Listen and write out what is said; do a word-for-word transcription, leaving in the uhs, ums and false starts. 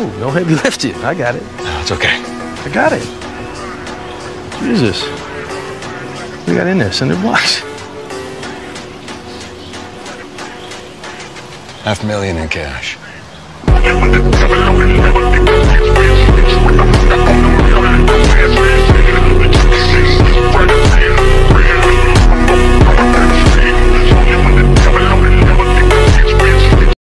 cool. No heavy lifting. I got it. No, it's okay. I got it. Jesus. We got in there, cinder blocks. Half million in cash. We'll be right back.